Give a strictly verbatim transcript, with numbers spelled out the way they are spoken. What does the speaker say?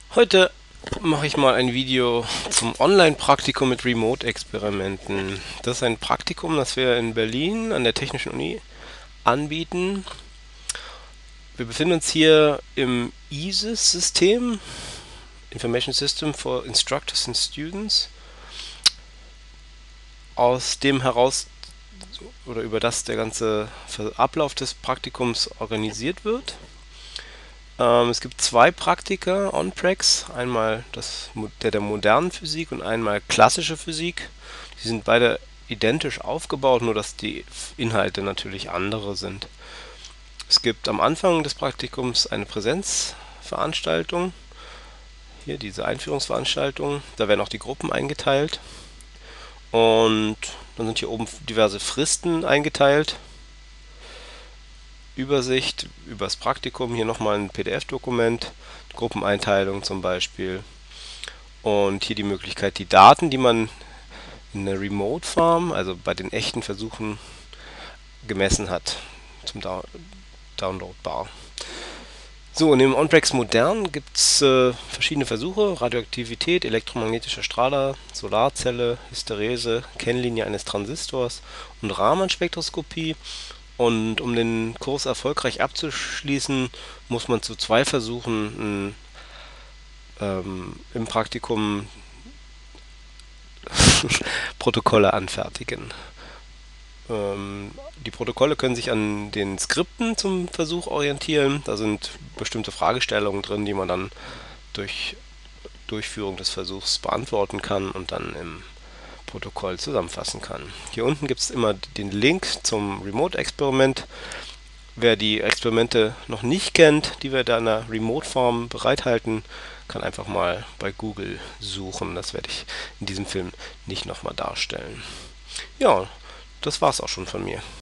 Heute mache ich mal ein Video zum Online-Praktikum mit Remote-Experimenten. Das ist ein Praktikum, das wir in Berlin an der Technischen Uni anbieten. Wir befinden uns hier im I S I S-System, Information System for Instructors and Students, aus dem heraus oder über das der ganze Ablauf des Praktikums organisiert wird. Ähm, es gibt zwei Praktika on-prex, einmal das, der der modernen Physik und einmal klassische Physik. Die sind beide identisch aufgebaut, nur dass die Inhalte natürlich andere sind. Es gibt am Anfang des Praktikums eine Präsenzveranstaltung, hier diese Einführungsveranstaltung, da werden auch die Gruppen eingeteilt und dann sind hier oben diverse Fristen eingeteilt. Übersicht über das Praktikum, hier nochmal ein P D F-Dokument, Gruppeneinteilung zum Beispiel. Und hier die Möglichkeit, die Daten, die man in der Remote Farm, also bei den echten Versuchen, gemessen hat, zum Down downloadbar. So, und im on-prex Modern gibt es äh, verschiedene Versuche: Radioaktivität, elektromagnetischer Strahler, Solarzelle, Hysterese, Kennlinie eines Transistors und Raman-Spektroskopie. Und um den Kurs erfolgreich abzuschließen, muss man zu zwei Versuchen ähm, im Praktikum Protokolle anfertigen. Ähm, die Protokolle können sich an den Skripten zum Versuch orientieren. Da sind bestimmte Fragestellungen drin, die man dann durch Durchführung des Versuchs beantworten kann und dann im Protokoll zusammenfassen kann. Hier unten gibt es immer den Link zum Remote-Experiment. Wer die Experimente noch nicht kennt, die wir da in der Remote-Form bereithalten, kann einfach mal bei Google suchen. Das werde ich in diesem Film nicht nochmal darstellen. Ja, das war's auch schon von mir.